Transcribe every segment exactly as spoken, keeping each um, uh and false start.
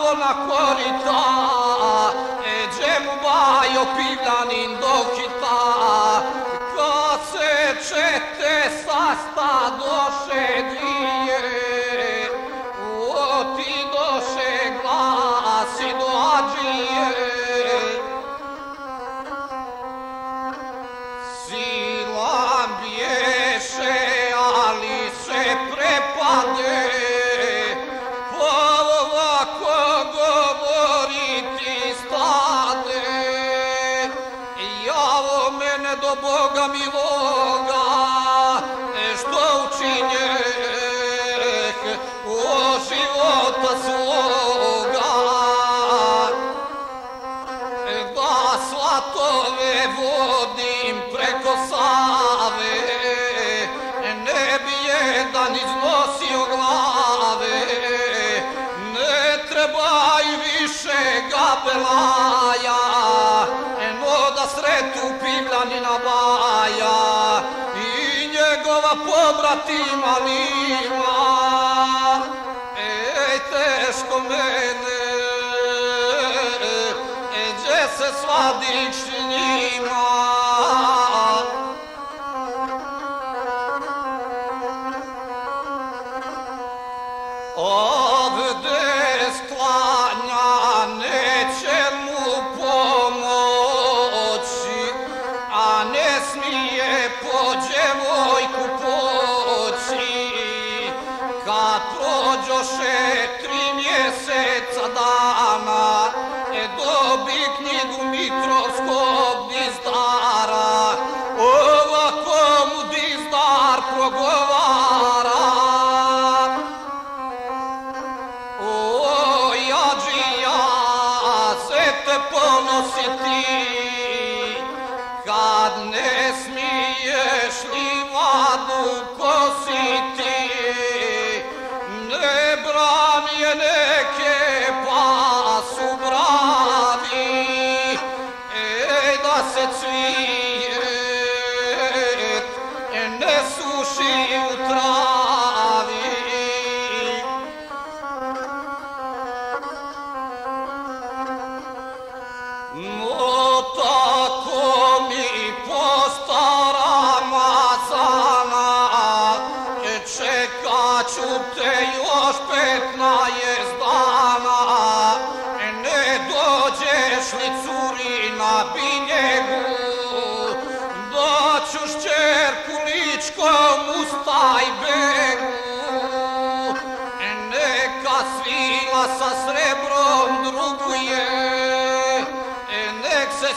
na korita, gdje mu bajo Pivljanin dokita, kad se čete sasta doše dvije, oti doše glasi do Adžije. Sila bješe, ali se prepade, polako govoriti stade. Javo mene do Boga miloga, što učinjeh o života svoga. Da svatove vodim preko Save, ne bi jedan iznosio glave, ne treba i više gabelaja, no da sretu Pivljanina baja i njegova pobratima lima. Ej, teško mene, gdje se svadiš s njima. Ovdje sklanja neće mu pomoći, a ne smije po djevojku poći. Kad prođoše tri mjeseca dana, dobi knjigu Mitrovskog dizdara, ovako mu dizdar progovara. Oj, Adžija, se te ponositi, kad ne smiješ livadu kositi, ne branje neke pa su bravi, ej, da se cvijet ne suši u travi. No tako mi postara mazana, čekat ću te još petnaest dana. Ne dođeš li curi na biljegu, doću šćerku ličkom u Stajbegu. Neka svila sa srebrom druguje, nek se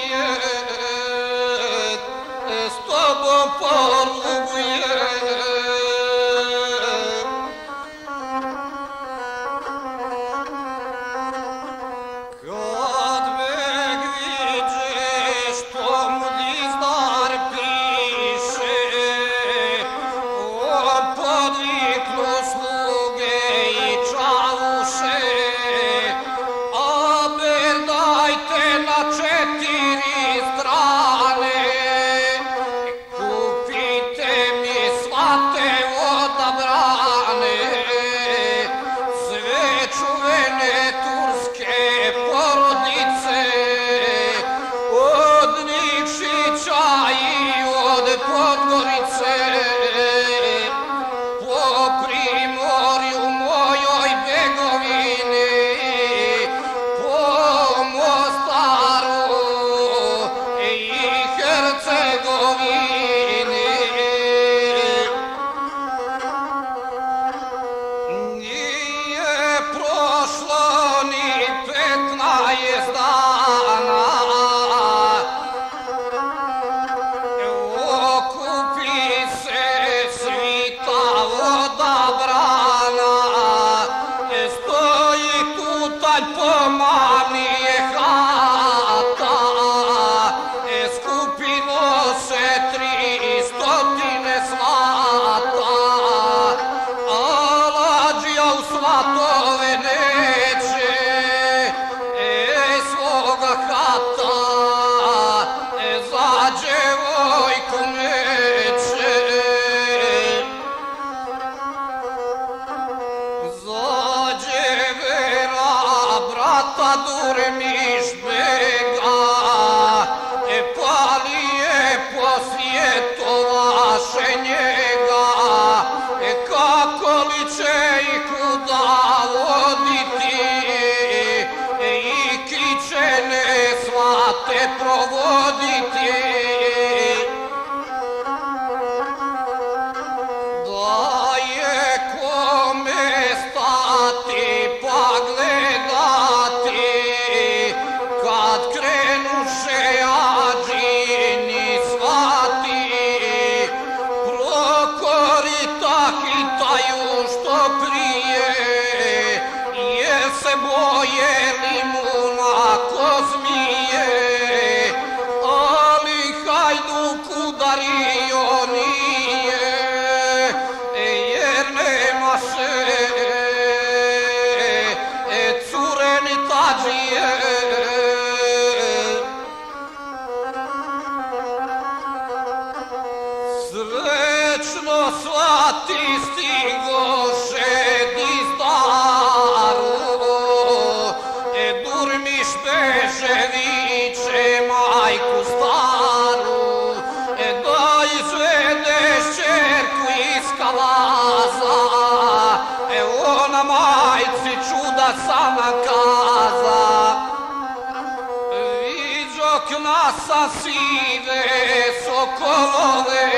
svijet s tobom poruguje. Kad me gviđeš, to mu dizdar piše, on podviknu sluge i čavuše, a ben dajte na četiri strane, kupite mi svate odabrane, sve čuvene turske porodice, od Nikšića i od Podgorice, po primorju mojoj Begovini, po Mostaru i Hercegovini. Nije prošlo ni petnaest dana, okupi se Srećno svati stigoše iz daru, e Durmiš beže viče majku staru, e da izvedeš čerku iz kalaza, e ona majci čuda sama kaza. Viđok nasa sive sokolove,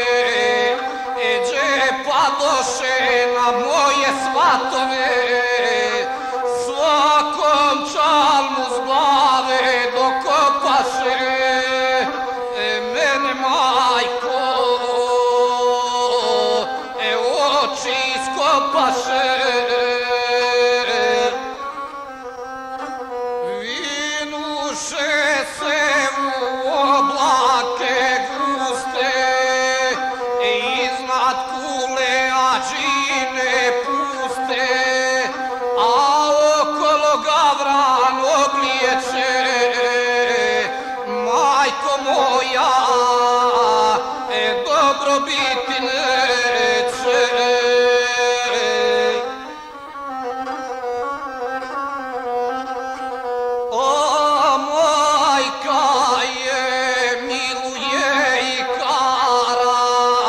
padoše na moje svatove, svakom čalmu z glave dokopaše, e mene majko, e oči iskopaše. Vinuše se u oblake guste, iznad kule ađine puste, a okolo gavran oblijeće. Majko moja, e dobro biti neće. O, majka je miluje i kara,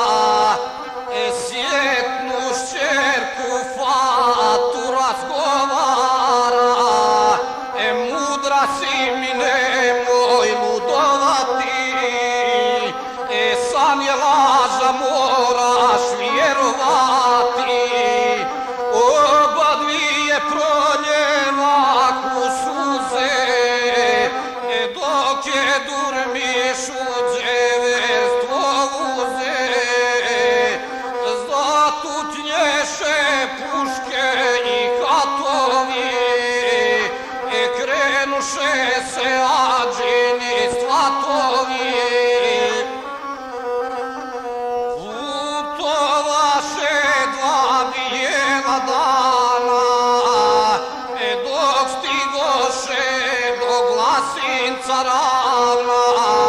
sjetnu šćerku fatu razgovara, e mudra si mi nemoj ludovati, e san je laža moraš vjerovati, oba dvije proljeva ku suze, e dok je Durmiš u dževerstvo uze. Zatutnješe puške i hatovi, e krenuše se ađini svatovi. Putovaše dva bijela dana, e dok stigoše do Glasinca ravna.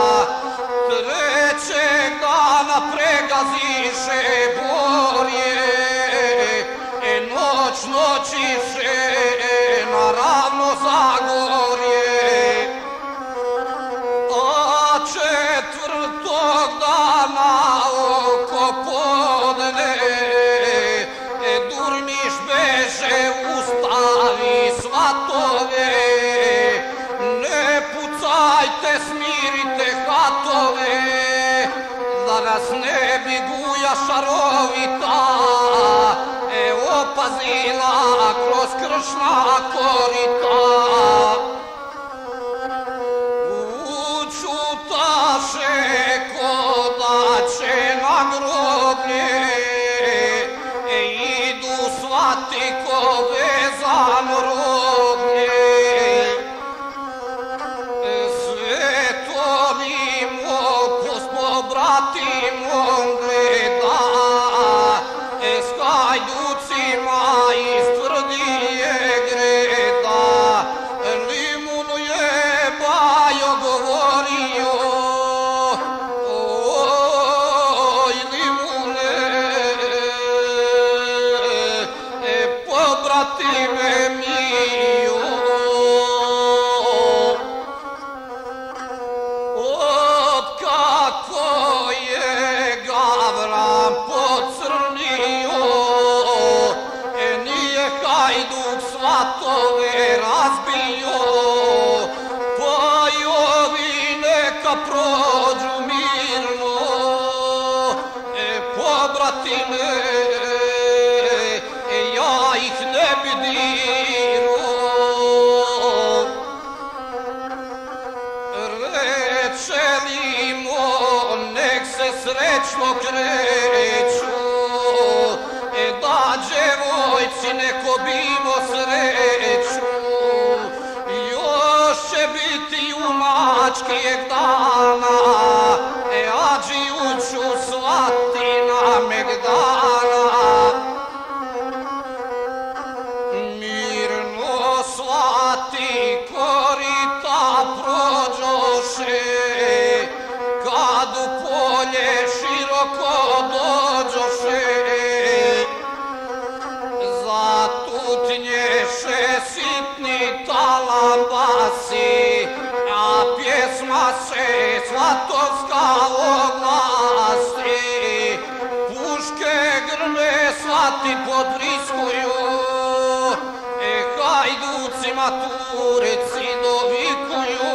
Trećeg dana pregaziše Borje, e noć noćiše na ravno Zagorje. A četvrtog dana oko podne, e Durmiš beže ustavi svatove. Ne pucajte, smirite hatove, da nas ne bi guja šarovita, e opazila kroz kršna korita. Učutaše kodače na groblje, e idu svati ko vezano roblje. Svetovimo pospobratimom gleda, e s hajducima iz tvrdije greda. Limun je Bajo govorio, oj Limune, e pobratime mio. Od kako je gavran pocrnio, e nije hajduk svatove razbio, pa i ovi neka prođu mirno, e pobratime, e ja ih ne bi dirao. Reče Limo, nek se srećno kreću, e da djevojci neko bimo sreću. Još će biti junačkijeg dana, e ađiju ću svati na Megdana. Mirno svati korita prođoše, kad u polje široko Batovska oglasi, puške grme svati podriskuju, e hajducima Turci dovikuju.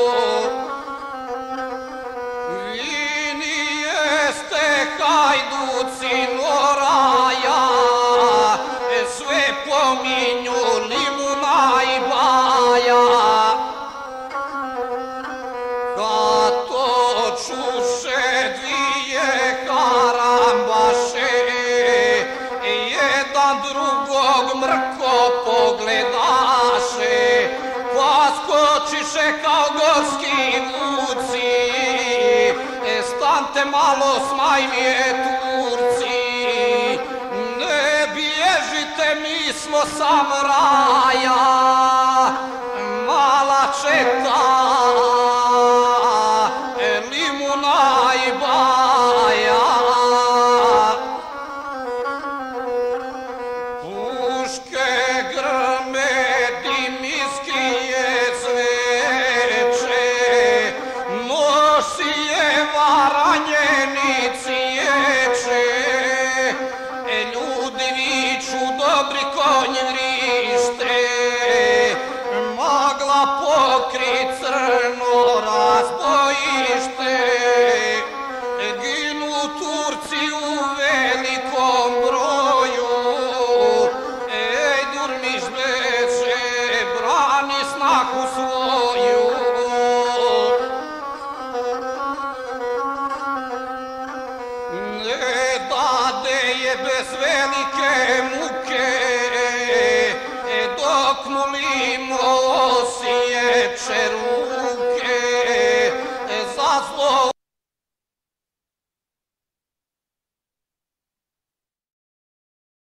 Vi nijeste hajduci Noraja, e sve pominju Limuna i Baja. Kad to čuše dvije karambaše, jedan drugog mrko pogledaše, pa skočiše kao gorski vuci, e stante malo smajmije Turci, ne bježite, mi smo samuraja, mala četa Limuna i Baja. Puške grme, dim iskrije cveće, Mosijeva ranjenici ječe, ljudi viču dobri konj vrište, mogla pokrit crno razbojište, ginu Turci u velikom broju, ej Durmiš beže, brani snagu svoju. Ne dade je bez velike muke, dok mu